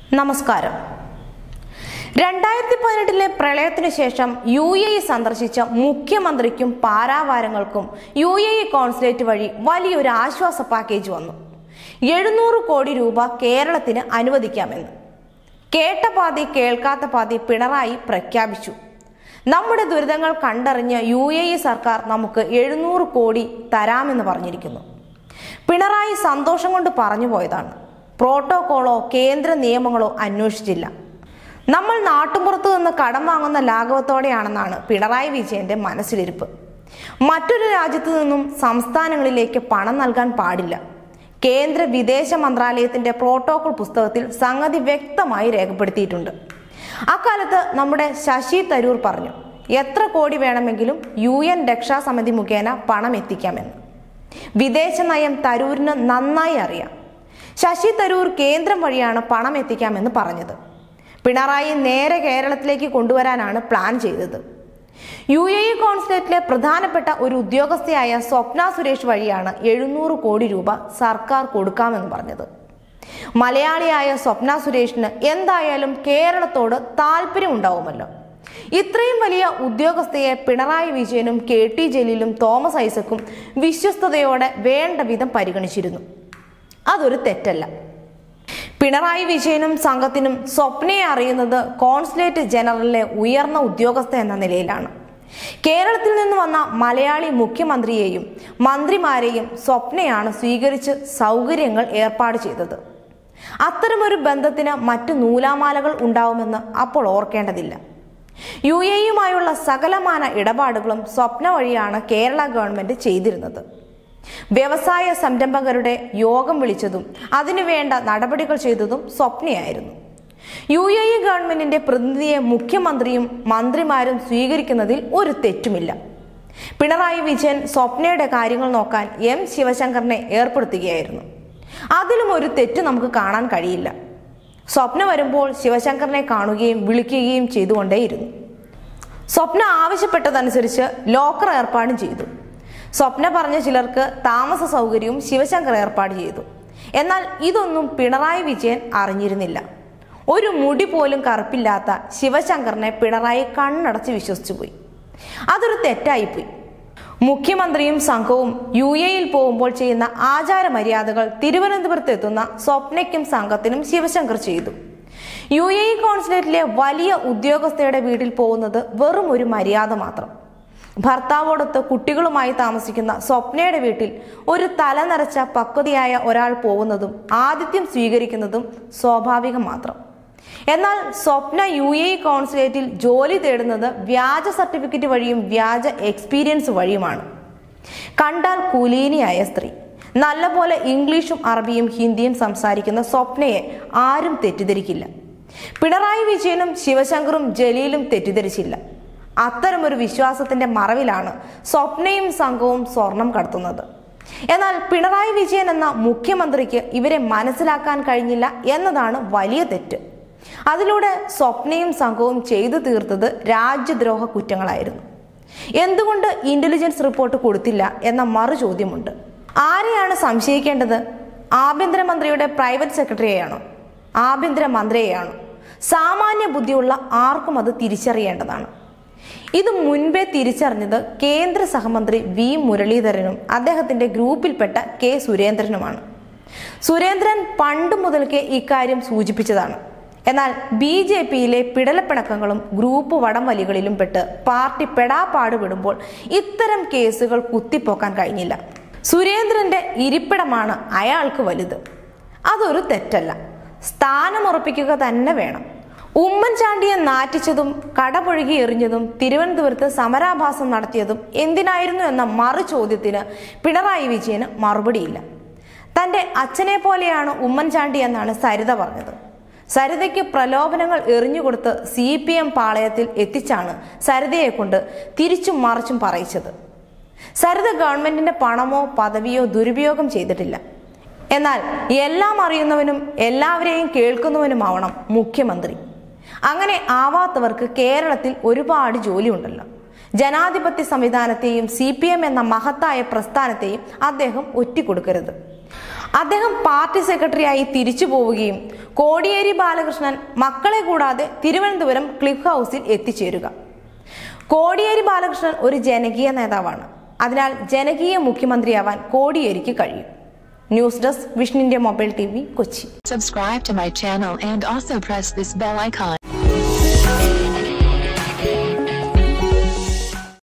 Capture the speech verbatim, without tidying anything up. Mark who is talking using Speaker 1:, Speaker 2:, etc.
Speaker 1: നമസ്കാരം. രണ്ടായിരത്തി പതിനെട്ടിലെ പ്രളയത്തിനു ശേഷം യു എ ഇ സന്ദർശിച്ച മുഖ്യമന്ത്രിക്കും പാരാവാരങ്ങൾക്കും യു എ ഇ കോൺസുലേറ്റ് വഴി വലിയൊരു ആശ്വാസ പാക്കേജ് വന്നു. എഴുന്നൂറ് കോടി രൂപ കേരളത്തിന് അനുവദിക്കാമെന്ന്. കേട്ട പാതി കേൾക്കാത്ത പാതി പിണറായി പ്രഖ്യാപിച്ചു. നമ്മുടെ ദുരിതങ്ങൾ കണ്ടറിഞ്ഞ് യു എ ഇ സർക്കാർ നമുക്ക് എഴുന്നൂറ് കോടി തരാമെന്ന് പറഞ്ഞിരിക്കുന്നു. പിണറായി സന്തോഷം കൊണ്ട് പറഞ്ഞു പോയതാണ്. പ്രോട്ടോകോളോ കേന്ദ്ര നിയമങ്ങളോ അന്വേഷിച്ചില്ല. നമ്മൾ നാട്ടുപുറത്തു നിന്ന് കടം വാങ്ങുന്ന ലാഘവത്തോടെയാണെന്നാണ് പിണറായി വിജയന്റെ മനസ്സിലിരിപ്പ്. മറ്റൊരു രാജ്യത്തു നിന്നും സംസ്ഥാനങ്ങളിലേക്ക് പണം നൽകാൻ പാടില്ല. കേന്ദ്ര വിദേശ മന്ത്രാലയത്തിന്റെ പ്രോട്ടോകോൾ പുസ്തകത്തിൽ സംഗതി വ്യക്തമായി രേഖപ്പെടുത്തിയിട്ടുണ്ട്. അക്കാലത്ത് നമ്മുടെ ശശി തരൂർ പറഞ്ഞു, എത്ര കോടി വേണമെങ്കിലും യു എൻ രക്ഷാസമിതി മുഖേന പണം എത്തിക്കാമെന്ന്. വിദേശ നയം തരൂരിന് നന്നായി അറിയാം. ശശി തരൂർ കേന്ദ്രം വഴിയാണ് പണം എത്തിക്കാമെന്ന് പറഞ്ഞത്. പിണറായി നേരെ കേരളത്തിലേക്ക് കൊണ്ടുവരാനാണ് പ്ലാൻ ചെയ്തത്. യു എ ഇ കോൺസുലേറ്റിലെ പ്രധാനപ്പെട്ട ഒരു ഉദ്യോഗസ്ഥയായ സ്വപ്ന സുരേഷ് വഴിയാണ് എഴുന്നൂറ് കോടി രൂപ സർക്കാർ കൊടുക്കാമെന്ന് പറഞ്ഞത്. മലയാളിയായ സ്വപ്ന സുരേഷിന് എന്തായാലും കേരളത്തോട് താല്പര്യം ഉണ്ടാവുമല്ലോ. ഇത്രയും വലിയ ഉദ്യോഗസ്ഥയെ പിണറായി വിജയനും കെ ടി ജലീലും തോമസ് ഐസക്കും വിശ്വസ്തയോടെ വേണ്ട വിധം പരിഗണിച്ചിരുന്നു. അതൊരു തെറ്റല്ല. പിണറായി വിജയനും സംഘത്തിനും സ്വപ്നയെ അറിയുന്നത് കോൺസുലേറ്റ് ജനറലിലെ ഉയർന്ന ഉദ്യോഗസ്ഥ എന്ന നിലയിലാണ്. കേരളത്തിൽ നിന്ന് വന്ന മലയാളി മുഖ്യമന്ത്രിയെയും മന്ത്രിമാരെയും സ്വപ്നയാണ് സ്വീകരിച്ച് സൗകര്യങ്ങൾ ഏർപ്പാട് ചെയ്തത്. അത്തരമൊരു ബന്ധത്തിന് മറ്റു നൂലാമാലകൾ ഉണ്ടാവുമെന്ന് അപ്പോൾ ഓർക്കേണ്ടതില്ല. യു എ ഇയുമായുള്ള സകലമാന ഇടപാടുകളും സ്വപ്ന വഴിയാണ് കേരള ഗവൺമെന്റ് ചെയ്തിരുന്നത്. വ്യവസായ സംരംഭകരുടെ യോഗം വിളിച്ചതും അതിനുവേണ്ട നടപടികൾ ചെയ്തതും സ്വപ്നയായിരുന്നു. യു എ ഇ ഗവൺമെന്റിന്റെ പ്രതിനിധിയെ മുഖ്യമന്ത്രിയും മന്ത്രിമാരും സ്വീകരിക്കുന്നതിൽ ഒരു തെറ്റുമില്ല. പിണറായി വിജയൻ സ്വപ്നയുടെ കാര്യങ്ങൾ നോക്കാൻ എം ശിവശങ്കറിനെ ഏർപ്പെടുത്തുകയായിരുന്നു. അതിലും ഒരു തെറ്റ് നമുക്ക് കാണാൻ കഴിയില്ല. സ്വപ്ന വരുമ്പോൾ ശിവശങ്കറിനെ കാണുകയും വിളിക്കുകയും ചെയ്തുകൊണ്ടേയിരുന്നു. സ്വപ്ന ആവശ്യപ്പെട്ടതനുസരിച്ച് ലോക്കർ ഏർപ്പാടും ചെയ്തു. സ്വപ്ന പറഞ്ഞ ചിലർക്ക് താമസ സൗകര്യവും ശിവശങ്കർ ഏർപ്പാട് ചെയ്തു. എന്നാൽ ഇതൊന്നും പിണറായി വിജയൻ അറിഞ്ഞിരുന്നില്ല. ഒരു മുടി പോലും കറുപ്പില്ലാത്ത ശിവശങ്കറിനെ പിണറായി കണ്ണടച്ച് വിശ്വസിച്ചു പോയി. അതൊരു തെറ്റായിപ്പോയി. മുഖ്യമന്ത്രിയും സംഘവും യു എയിൽ പോകുമ്പോൾ ചെയ്യുന്ന ആചാര മര്യാദകൾ തിരുവനന്തപുരത്ത് എത്തുന്ന സ്വപ്നയ്ക്കും സംഘത്തിനും ശിവശങ്കർ ചെയ്തു. യു എ ഇ കോൺസുലേറ്റിലെ വലിയ ഉദ്യോഗസ്ഥയുടെ വീട്ടിൽ പോകുന്നത് വെറും ഒരു മര്യാദ മാത്രം. ഭർത്താവോടൊത്ത് കുട്ടികളുമായി താമസിക്കുന്ന സ്വപ്നയുടെ വീട്ടിൽ ഒരു തലനരച്ച പക്വതയായ ഒരാൾ പോകുന്നതും ആതിഥ്യം സ്വീകരിക്കുന്നതും സ്വാഭാവികം മാത്രം. എന്നാൽ സ്വപ്ന യു എ ഇ കോൺസുലേറ്റിൽ ജോലി തേടുന്നത് വ്യാജ സർട്ടിഫിക്കറ്റ് വഴിയും വ്യാജ എക്സ്പീരിയൻസ് വഴിയുമാണ്. കണ്ടാൽ കുലീനിയായ സ്ത്രീ, നല്ലപോലെ ഇംഗ്ലീഷും അറബിയും ഹിന്ദിയും സംസാരിക്കുന്ന സ്വപ്നയെ ആരും തെറ്റിദ്ധരിക്കില്ല. പിണറായി വിജയനും ശിവശങ്കറും ജലീലും തെറ്റിദ്ധരിച്ചില്ല. അത്തരമൊരു വിശ്വാസത്തിന്റെ മറവിലാണ് സ്വപ്നയും സംഘവും സ്വർണം കടത്തുന്നത്. എന്നാൽ പിണറായി വിജയൻ എന്ന മുഖ്യമന്ത്രിക്ക് ഇവരെ മനസ്സിലാക്കാൻ കഴിഞ്ഞില്ല എന്നതാണ് വലിയ തെറ്റ്. അതിലൂടെ സ്വപ്നയും സംഘവും ചെയ്തു തീർത്തത് രാജ്യദ്രോഹ കുറ്റങ്ങളായിരുന്നു. എന്തുകൊണ്ട് ഇന്റലിജൻസ് റിപ്പോർട്ട് കൊടുത്തില്ല എന്ന മറു ചോദ്യമുണ്ട്. ആരെയാണ് സംശയിക്കേണ്ടത്? ആഭ്യന്തരമന്ത്രിയുടെ പ്രൈവറ്റ് സെക്രട്ടറിയെയാണോ? ആഭ്യന്തര മന്ത്രിയെയാണോ? സാമാന്യ ബുദ്ധിയുള്ള ആർക്കും അത് തിരിച്ചറിയേണ്ടതാണ്. ഇത് മുൻപേ തിരിച്ചറിഞ്ഞത് കേന്ദ്ര സഹമന്ത്രി വി മുരളീധരനും അദ്ദേഹത്തിന്റെ ഗ്രൂപ്പിൽപ്പെട്ട കെ സുരേന്ദ്രനുമാണ്. സുരേന്ദ്രൻ പണ്ട് മുതൽക്കേ ഇക്കാര്യം സൂചിപ്പിച്ചതാണ്. എന്നാൽ ബി ജെ പിയിലെ പിടലപ്പിണക്കങ്ങളും ഗ്രൂപ്പ് വടംവലികളിലും പെട്ട് പാർട്ടി പെടാപ്പാട് വിടുമ്പോൾ ഇത്തരം കേസുകൾ കുത്തിപ്പോക്കാൻ കഴിഞ്ഞില്ല. സുരേന്ദ്രന്റെ ഇരിപ്പിടമാണ് അയാൾക്ക് വലുത്. അതൊരു തെറ്റല്ല. സ്ഥാനമുറപ്പിക്കുക തന്നെ വേണം. ഉമ്മൻചാണ്ടിയെ നാറ്റിച്ചതും കടപുഴകി എറിഞ്ഞതും തിരുവനന്തപുരത്ത് സമരാഭാസം നടത്തിയതും എന്തിനായിരുന്നു എന്ന മറു ചോദ്യത്തിന് പിണറായി വിജയന് മറുപടിയില്ല. തന്റെ അച്ഛനെ പോലെയാണ് ഉമ്മൻചാണ്ടി എന്നാണ് സരിത പറഞ്ഞത്. സരിതയ്ക്ക് പ്രലോഭനങ്ങൾ എറിഞ്ഞുകൊടുത്ത് സി പി എം പാളയത്തിൽ എത്തിച്ചാണ് സരിതയെ കൊണ്ട് തിരിച്ചും മറിച്ചും പറയിച്ചത്. സരിത ഗവൺമെന്റിന്റെ പണമോ പദവിയോ ദുരുപയോഗം ചെയ്തിട്ടില്ല. എന്നാൽ എല്ലാം അറിയുന്നവനും എല്ലാവരെയും കേൾക്കുന്നവനുമാവണം മുഖ്യമന്ത്രി. അങ്ങനെ ആവാത്തവർക്ക് കേരളത്തിൽ ഒരുപാട് ജോലിയുണ്ടല്ലോ. ജനാധിപത്യ സംവിധാനത്തെയും സി പി എം എന്ന മഹത്തായ പ്രസ്ഥാനത്തെയും അദ്ദേഹം ഒറ്റിക്കൊടുക്കരുത്. അദ്ദേഹം പാർട്ടി സെക്രട്ടറിയായി തിരിച്ചു പോവുകയും കോടിയേരി ബാലകൃഷ്ണൻ മക്കളെ കൂടാതെ തിരുവനന്തപുരം ക്ലിഫ് ഹൗസിൽ എത്തിച്ചേരുക. കോടിയേരി ബാലകൃഷ്ണൻ ഒരു ജനകീയ നേതാവാണ്. അതിനാൽ ജനകീയ മുഖ്യമന്ത്രിയാവാൻ കോടിയേരിക്ക് കഴിയും. News desk vision India mobile T V, Kochi.
Speaker 2: Subscribe to my channel and also press this bell icon.